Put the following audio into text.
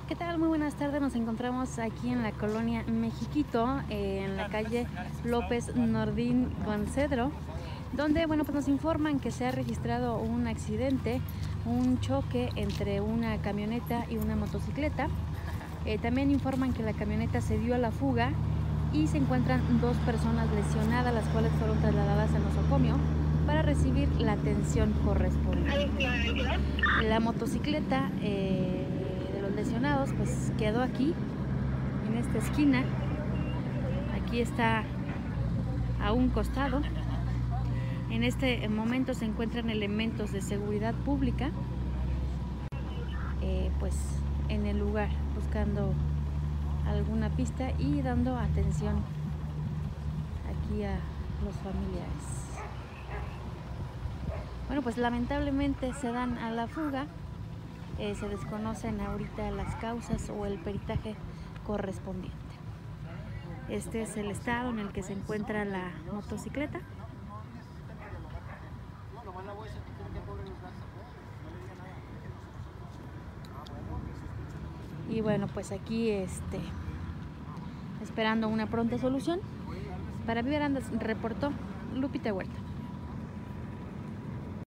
¿Qué tal? Muy buenas tardes. Nos encontramos aquí en la colonia Mexiquito, en la calle López Nordín con Cedro, donde pues nos informan que se ha registrado un accidente, un choque entre una camioneta y una motocicleta. También informan que la camioneta se dio a la fuga y se encuentran dos personas lesionadas, las cuales fueron trasladadas al nosocomio para recibir la atención correspondiente. La motocicleta de los lesionados pues quedó aquí en esta esquina. Aquí está a un costado. En este momento se encuentran elementos de seguridad pública pues en el lugar, buscando alguna pista y dando atención aquí a los familiares. Bueno, pues lamentablemente se dan a la fuga. Se desconocen ahorita las causas o el peritaje correspondiente. Este es el estado en el que se encuentra la motocicleta. Y bueno, pues aquí esperando una pronta solución. Para Viverandas reportó Lupita Huerta.